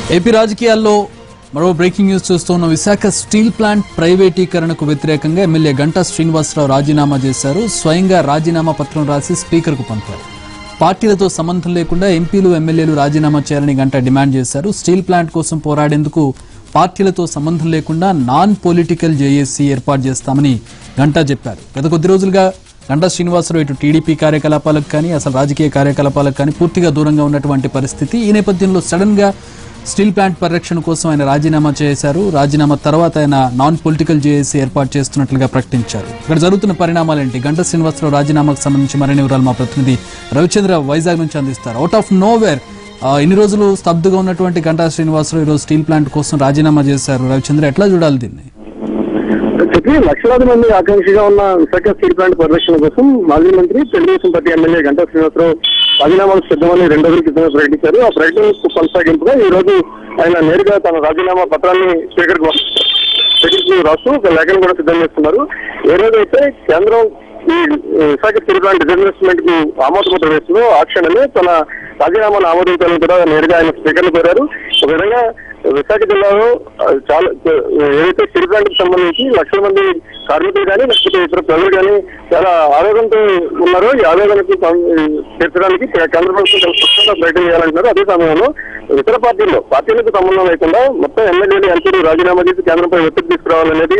AP రాజకీయాల్లో మరో breaking news చూస్తున్న విశాఖ స్టీల్ ప్లాంట్ ప్రైవేటీకరణకు వ్యతిరేకంగా ఎమ్మెల్యే గంటా శ్రీనివాసరావు రాజీనామా చేశారు. స్వయంగా రాజీనామా పత్రం రాసి స్పీకర్కు పంపారు. పార్టీలతో సంబంధం లేకుండా ఎంపీలు ఎమ్మెల్యేలు రాజీనామా చేయాలని గంటా డిమాండ్ చేశారు. స్టీల్ ప్లాంట్ కోసం పోరాడేందుకు పార్టీలతో సంబంధం లేకుండా నాన్ పొలిటికల్ జేఏసీ ఏర్పాటు చేస్తామని గంటా చెప్పారు. గత కొద్ది రోజులుగా గంటా శ్రీనివాసరావు ఇటు టీడీపీ కార్యకలాపాలకు కానీ అసలు రాజకీయ కార్యకలాపాలకు కానీ పూర్తిగా దూరంగా ఉన్నటువంటి పరిస్థితి. ఈ నేపథ్యంలో సడన్ గా స్టీల్ ప్లాంట్ పరిరక్షణ కోసం ఆయన రాజీనామా చేశారు. రాజీనామా తర్వాత ఆయన నాన్ పొలిటికల్ జేఏసీ ఏర్పాటు చేస్తున్నట్లుగా ప్రకటించారు. ఇక్కడ జరుగుతున్న పరిణామాలేంటి? గంటా శ్రీనివాసరావు రాజీనామాకు సంబంధించి మరిన్ని వివరాలు మా ప్రతినిధి రవిచంద్ర వైజాగ్ నుంచి అందిస్తారు. అవుట్ ఆఫ్ నోవేర్ ఇన్ని రోజులు స్తబ్దుగా ఉన్నటువంటి గంటా శ్రీనివాసరావు ఈరోజు స్టీల్ ప్లాంట్ కోసం రాజీనామా చేశారు. రవిచంద్ర, ఎట్లా చూడాలి దీన్ని? లక్షలాది మంది ఆకాంక్షగా ఉన్న విశాఖ స్టీల్ ప్లాంట్ పరిరక్షణ కోసం మాజీ మంత్రి తెలుగుదేశం పార్టీ ఎమ్మెల్యే గంటా శ్రీనివాసరావు రాజీనామాకు సిద్ధమని 2 రోజుల క్రితం ప్రకటించారు. ఆ ప్రకటనకు కొనసాగింపుగా ఈ రోజు ఆయన నేరుగా తన రాజీనామా పత్రాన్ని స్పీకర్కు రాస్తూ ఒక లేఖను కూడా సిద్ధం చేస్తున్నారు. ఏ రోజైతే కేంద్రం ఈ విశాఖ స్టీల్ ప్లాంట్ డిజిన్వెస్ట్మెంట్ కు ఆమోదముద్ర వేస్తుందో ఆ క్షణమే తన రాజీనామాను ఆమోదించాలని కూడా నేరుగా ఆయన స్పీకర్ను కోరారు. ఒక విధంగా విశాఖ జిల్లాలో చాలా ఏదైతే స్టీల్ ప్లాంట్ కు సంబంధించి లక్షల మంది కార్మికులు కానీ లేకపోతే ఇతర ప్రజలు కానీ చాలా ఆవేదనతో ఉన్నారో ఈ ఆవేదనకు తీర్చడానికి కేంద్ర ప్రభుత్వం ప్రకటన చేయాలంటున్నారు. అదే సమయంలో ఇతర పార్టీలకు సంబంధం లేకుండా మొత్తం ఎమ్మెల్యేలు ఎంపీలు రాజీనామా చేసి కేంద్రంపై ఒత్తిడి తీసుకురావాలనేది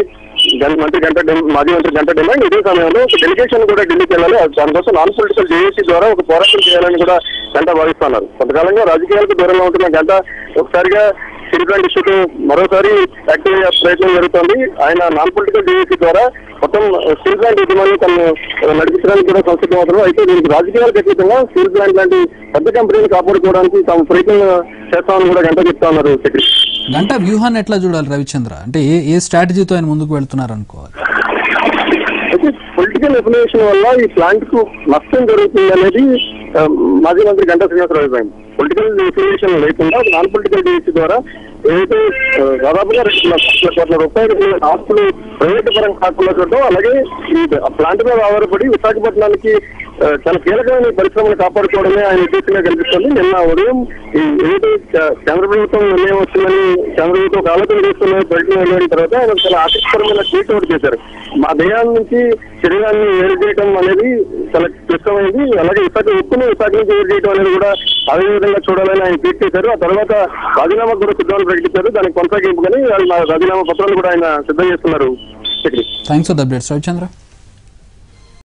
మాజీ మంత్రి గంటా డిమాండ్. ఇదే సమయంలో ఒక డెలిగేషన్ కూడా ఢిల్లీకి వెళ్ళాలి. దానికోసం నాన్ పొలిటికల్ జేఏసీ ద్వారా ఒక పోరాటం చేయాలని కూడా గంటా భావిస్తున్నారు. కొంతకాలంగా రాజకీయాలకు దూరంగా ఉంటున్న గంటా ఒకసారిగా స్టీల్ ప్లాంట్ ఇష్యూతో మరోసారి యాక్టివ్ అయ్యే ప్రయత్నం జరుగుతోంది. ఆయన నాన్ పొలిటికల్ జేఏసీ ద్వారా మొత్తం స్టీల్ ప్లాంట్ యజమాని తను నడిపించడానికి కూడా సంసిద్ధమవుతున్నారు. అయితే దీనికి రాజకీయాలకు అతీతంగా స్టీల్ ప్లాంట్ లాంటి పెద్ద కంపెనీలు కాపాడుకోవడానికి తాము ప్రయత్నం చేస్తామని కూడా గంటా చెప్తా ఉన్నారు. గంటా వ్యూహాన్ని ఎట్లా చూడాలి రవిచంద్ర? అంటే ఏ స్ట్రాటజీతో ఆయన ముందుకు వెళ్తున్నారు అనుకోవాలి? అయితే పొలిటికల్ ఎఫిలియేషన్ వల్ల ఈ ప్లాంట్ కు నష్టం జరుగుతుంది అనేది మాజీ మంత్రి గంటా శ్రీనివాసరావు అభిప్రాయం. పొలిటికల్ ఎఫిలియేషన్ లేకుండా నాన్ పొలిటికల్ జేఏసీ ద్వారా ఏదైతే దాదాపుగా 2 లక్షల కోట్ల రూపాయలు ఆస్తులు ప్రైవేటు పరం కాకుండా చూడటం, అలాగే ఈ ప్లాంట్ మీద ఆధారపడి విశాఖపట్నానికి చాలా కీలకమైన పరిశ్రమలు కాపాడుకోవడమే ఆయన ఉద్దేశంగా కనిపిస్తుంది. నిన్న ఉదయం ఏదైతే కేంద్ర ప్రభుత్వం నిర్ణయం వచ్చిందని కేంద్ర ప్రభుత్వం ఒక ఆలోచన చేస్తున్న ప్రకటన వెళ్ళిన తర్వాత ఆయన చాలా ఆసక్తికరమైన ట్వీట్ ఒకటి చేశారు. మా దేహాన్ని నుంచి శరీరాన్ని వేరు చేయడం అనేది చాలా క్లిష్టమైంది, అలాగే ఉక్కును విశాఖ నుంచి వేరు చేయడం అనేది కూడా అదే విధంగా చూడాలని ఆయన ట్వీట్ చేశారు. ఆ తర్వాత రాజీనామా కూడా సిద్ధాన్ని ప్రకటించారు. దానికి కొనసాగింపుగానే రాజీనామా పత్రాలు కూడా ఆయన సిద్ధం చేస్తున్నారు. Thanks for the updates Ravichandra.